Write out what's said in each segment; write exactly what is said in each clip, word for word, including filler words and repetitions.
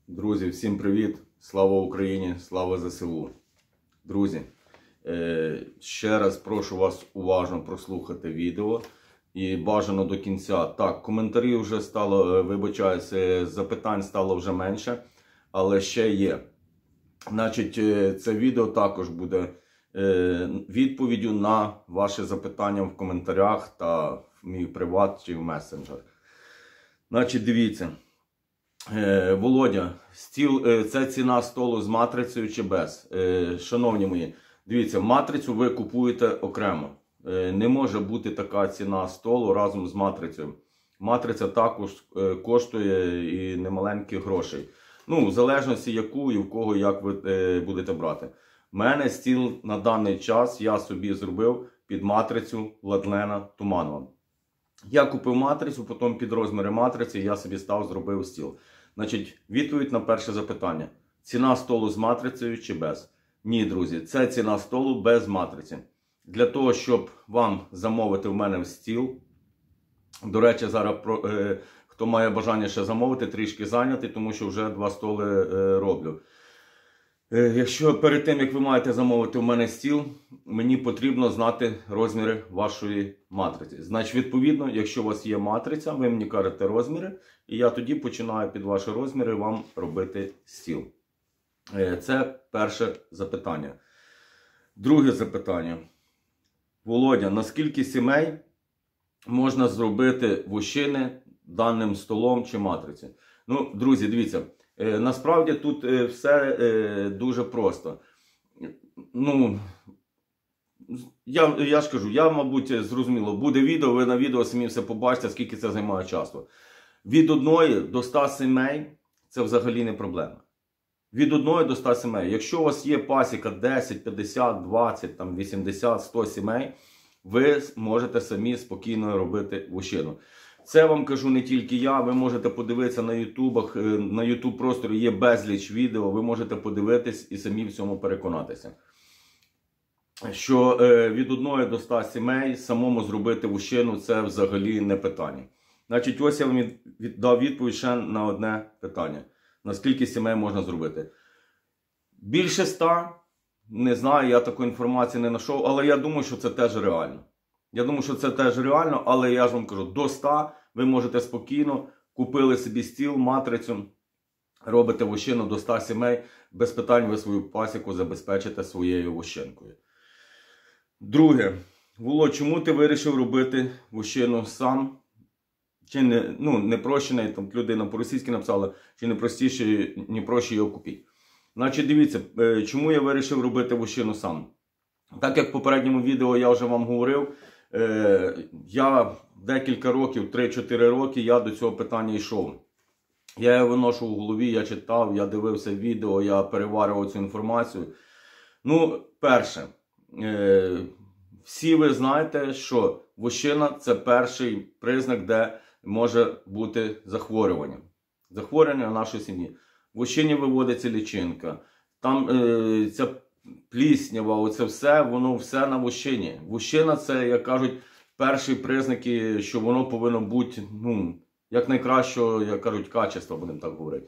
Друзі, всім привіт! Слава Україні! Слава ЗСУ! Друзі, ще раз прошу вас уважно прослухати відео і бажано до кінця. Так, коментарів вже стало, вибачаюся, запитань стало вже менше, але ще є. Значить, це відео також буде відповіддю на ваші запитання в коментарях та в мій приват чи в месенджер. Значить, дивіться. Володя, стіл, це ціна столу з матрицею чи без? Шановні мої, дивіться, матрицю ви купуєте окремо. Не може бути така ціна столу разом з матрицею. Матриця також коштує і немаленькі грошей. Ну, в залежності яку і в кого як ви будете брати. У мене стіл на даний час я собі зробив під матрицю Владлена Туманова. Я купив матрицю, потім під розміри матриці я собі став, зробив стіл. Значить, відповідь на перше запитання. Ціна столу з матрицею чи без? Ні, друзі, це ціна столу без матриці. Для того, щоб вам замовити в мене в стіл, до речі, зараз е, хто має бажання ще замовити, трішки зайнятий, тому що вже два столи е, роблю. Якщо перед тим, як ви маєте замовити у мене стіл, мені потрібно знати розміри вашої матриці. Значить, відповідно, якщо у вас є матриця, ви мені кажете розміри, і я тоді починаю під ваші розміри вам робити стіл. Це перше запитання. Друге запитання. Володя, наскільки сімей можна зробити вощини даним столом чи матриці? Ну, друзі, дивіться. Насправді тут все дуже просто. Ну, я, я ж кажу, я, мабуть, зрозуміло, буде відео, ви на відео самі все побачите, скільки це займає часу. Від одної до ста сімей це взагалі не проблема. Від одної до ста сімей. Якщо у вас є пасіка десять, п'ятдесят, двадцять, там, вісімдесят, сто сімей, ви можете самі спокійно робити вощину. Це вам кажу не тільки я, ви можете подивитися на ютубах, на ютуб просторі є безліч відео, ви можете подивитись і самі в цьому переконатися. Що від одної до ста сімей самому зробити вощину це взагалі не питання. Значить, ось я вам дав відповідь ще на одне питання. Наскільки сімей можна зробити? Більше ста, не знаю, я такої інформації не знайшов, але я думаю, що це теж реально. Я думаю, що це теж реально, але я ж вам кажу, до ста ви можете спокійно, купили собі стіл, матрицю, робите вощину до ста сімей, без питань ви свою пасіку забезпечите своєю вощинкою. Друге, Володь, чому ти вирішив робити вощину сам? Чи не, ну, не проще, там людина по-російськи написала, чи не простіше, не проще його купити? Значить, дивіться, чому я вирішив робити вощину сам? Так як в попередньому відео я вже вам говорив, я декілька років, три-чотири роки, я до цього питання йшов. Я його виношу в голові, я читав, я дивився відео, я переварював цю інформацію. Ну, перше, всі ви знаєте, що вощина – це перший признак, де може бути захворювання. Захворювання нашої сім'ї. В вощині виводиться личинка. Там ця пліснява, оце все, воно все на вощині. Вощина – це, як кажуть, перші признаки, що воно повинно бути, ну, як найкращого, як кажуть, качества, будемо так говорити.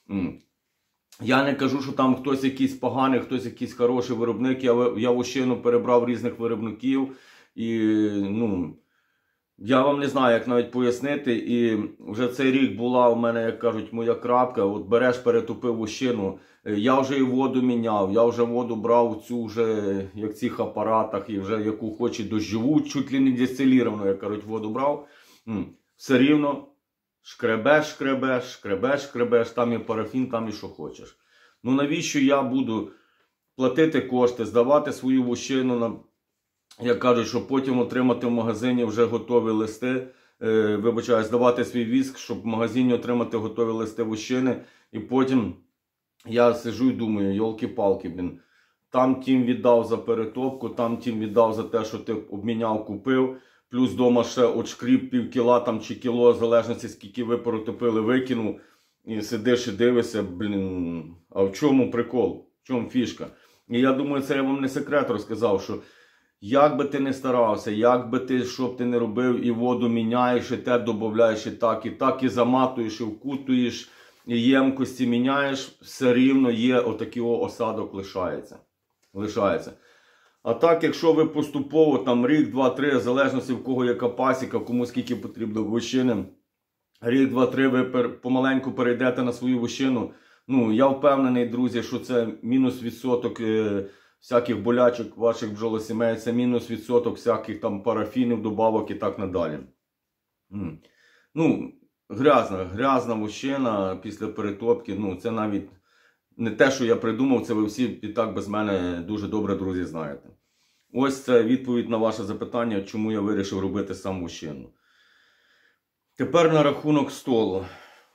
Я не кажу, що там хтось якийсь поганий, хтось якийсь хороший виробник. Я, я вощину перебрав різних виробників. І, ну, я вам не знаю, як навіть пояснити. І вже цей рік була у мене, як кажуть, моя крапка. От береш, перетопив вощину. Я вже і воду міняв, я вже воду брав цю вже, як в цих апаратах, і вже яку хоче дощову, чуть ли не дистиліровану, як кажуть, воду брав. Все рівно шкребеш, шкребеш, шкребеш, шкребеш, там і парафін, там і що хочеш. Ну навіщо я буду платити кошти, здавати свою вощину, на, як кажуть, щоб потім отримати в магазині вже готові листи, е, вибачаю, здавати свій віск, щоб в магазині отримати готові листи вощини, і потім я сижу і думаю, йолки-палки, блін, там тим віддав за перетопку, там тим віддав за те, що ти обміняв, купив, плюс вдома ще отшкріп пів кіла там, чи кіло, в залежності скільки ви перетопили, викинув, і сидиш і дивишся, блін, а в чому прикол, в чому фішка? І я думаю, це я вам не секрет розказав, що як би ти не старався, як би ти, що б ти не робив, і воду міняєш, і те додаєш, і так, і так, і заматуєш, і вкутуєш, ємкості міняєш, все рівно є отакий осадок лишається. лишається. А так, якщо ви поступово, там рік, два, три, в залежності в кого яка пасіка, кому скільки потрібно вощини, рік, два, три, ви помаленьку перейдете на свою вощину. Ну, я впевнений, друзі, що це мінус відсоток е, всяких болячок ваших бджолосімей, це мінус відсоток всяких там парафінів, добавок і так надалі. М. Ну, грязна, грязна вощина після перетопки, ну, це навіть не те, що я придумав, це ви всі і так без мене дуже добре, друзі, знаєте. Ось це відповідь на ваше запитання, чому я вирішив робити сам вощину. Тепер на рахунок столу.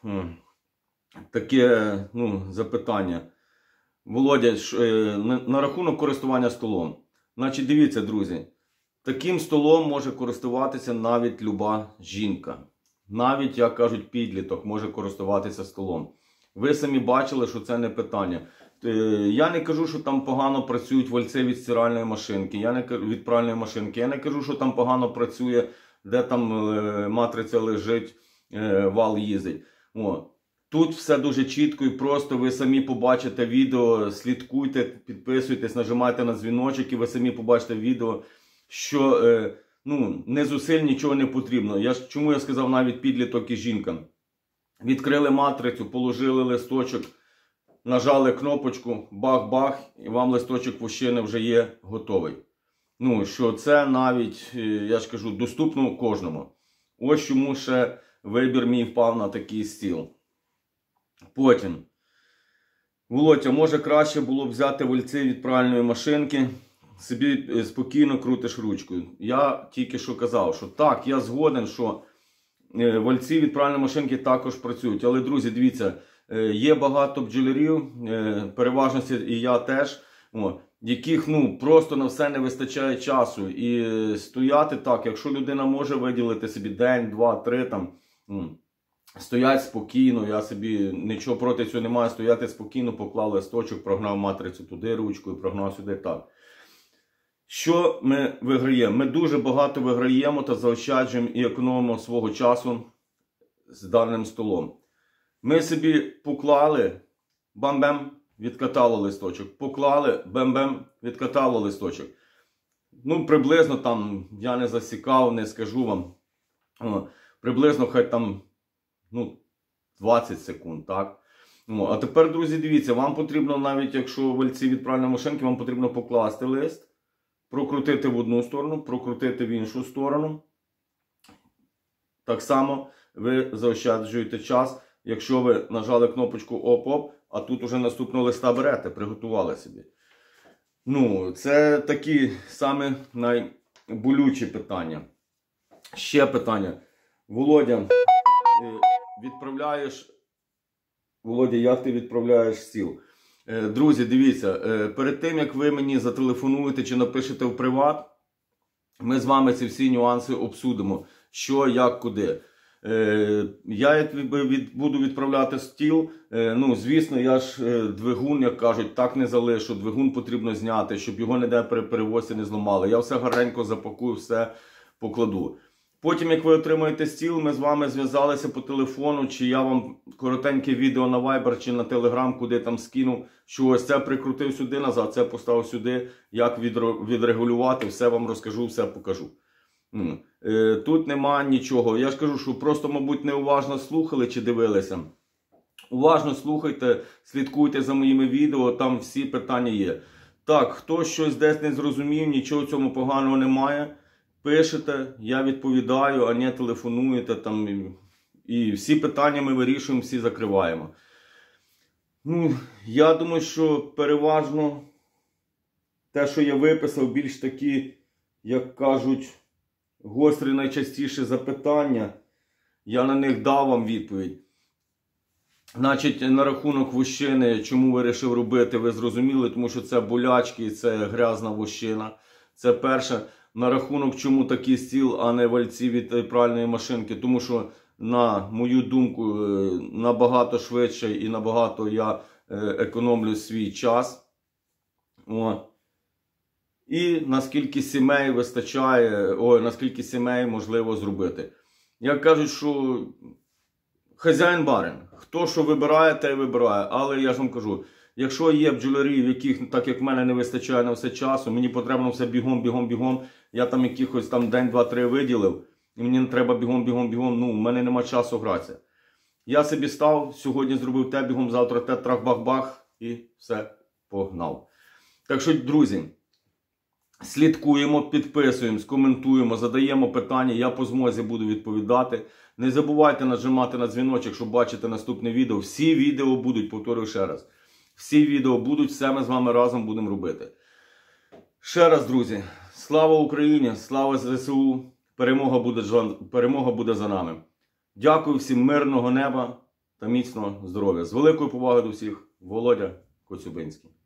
Таке, ну, запитання. Володя, на рахунок користування столом. Значить, дивіться, друзі, таким столом може користуватися навіть люба жінка. Навіть, як кажуть, підліток може користуватися столом. Ви самі бачили, що це не питання. Я не кажу, що там погано працюють вальці від стиральної машинки, я не від пральної машинки. Я не кажу, що там погано працює, де там матриця лежить, вал їздить. О. Тут все дуже чітко і просто, ви самі побачите відео, слідкуйте, підписуйтесь, нажимайте на дзвіночок і ви самі побачите відео, що ну, не зусиль нічого не потрібно. Я, чому я сказав навіть підліток і жінка? Відкрили матрицю, положили листочок, нажали кнопочку, бах-бах, і вам листочок вощини вже є готовий. Ну, що це навіть, я ж кажу, доступно кожному. Ось чому ще вибір мій впав на такий стіл. Потім, Володя, може краще було б взяти вальці від пральної машинки, собі спокійно крутиш ручкою. Я тільки що казав, що так, я згоден, що вальці від пральної машинки також працюють. Але, друзі, дивіться, є багато бджолярів, переважно і я теж, яких ну, просто на все не вистачає часу. І стояти так, якщо людина може виділити собі день, два, три, там, стоять спокійно, я собі нічого проти цього не маю, стояти спокійно, поклав листочок, прогнав матрицю туди ручкою, прогнав сюди так. Що ми виграємо? Ми дуже багато виграємо та заощаджуємо і економимо свого часу з даним столом. Ми собі поклали, бам-бем, відкатало листочок. Поклали, бем-бем, відкатало листочок. Ну, приблизно там, я не засікав, не скажу вам, о, приблизно хай там, ну, двадцять секунд, так? О, а тепер, друзі, дивіться, вам потрібно, навіть якщо вальці від пральної машинки, вам потрібно покласти лист, прокрутити в одну сторону, прокрутити в іншу сторону. Так само ви заощаджуєте час, якщо ви нажали кнопочку оп-оп, а тут уже наступного листа берете, приготували собі. Ну, це такі саме найболючі питання. Ще питання. Володя, відправляєш... Володя, як ти відправляєш стіл? Друзі, дивіться, перед тим, як ви мені зателефонуєте чи напишете в приват, ми з вами ці всі нюанси обсудимо. Що, як, куди. Я як буду відправляти стіл, ну, звісно, я ж двигун, як кажуть, так не залишу. Двигун потрібно зняти, щоб його ніде при перевозці не зламали. Я все гарненько запакую, все покладу. Потім, як ви отримаєте стіл, ми з вами зв'язалися по телефону, чи я вам коротеньке відео на Viber чи на Telegram, куди там скину, що ось це прикрутив сюди назад, це поставив сюди, як відрегулювати, все вам розкажу, все покажу. Тут нема нічого. Я ж кажу, що просто, мабуть, неуважно слухали чи дивилися. Уважно слухайте, слідкуйте за моїми відео, там всі питання є. Так, хто щось десь не зрозумів, нічого в цьому поганого немає. Пишете, я відповідаю, а не телефонуєте там. І, і всі питання ми вирішуємо, всі закриваємо. Ну, я думаю, що переважно те, що я виписав, більш такі, як кажуть, гострі найчастіше запитання. Я на них дав вам відповідь. Значить, на рахунок вощини, чому вирішив робити, ви зрозуміли, тому що це болячки, це грязна вощина. Це перше. На рахунок, чому такий стіл, а не вальці від пральної машинки, тому що, на мою думку, набагато швидше і набагато я економлю свій час. О. І наскільки сімей вистачає, ой, наскільки сімей можливо зробити. Як кажуть, що хазяїн барин. Хто що вибирає, те й вибирає. Але я ж вам кажу, якщо є бджолярі, в яких, так як в мене не вистачає на все часу, мені потрібно все бігом, бігом, бігом, я там якихось там день, два, три виділив, і мені не треба бігом, бігом, бігом, ну, в мене нема часу гратися. Я собі став, сьогодні зробив те бігом, завтра те, трах-бах-бах, і все, погнав. Так що, друзі, слідкуємо, підписуємо, коментуємо, задаємо питання, я по змозі буду відповідати. Не забувайте нажимати на дзвіночок, щоб бачити наступне відео. Всі відео будуть, повторюю ще раз. Всі відео будуть, все ми з вами разом будемо робити. Ще раз, друзі, слава Україні, слава ЗСУ, перемога буде, перемога буде за нами. Дякую всім, мирного неба та міцного здоров'я. З великою повагою до всіх, Володя Коцюбинський.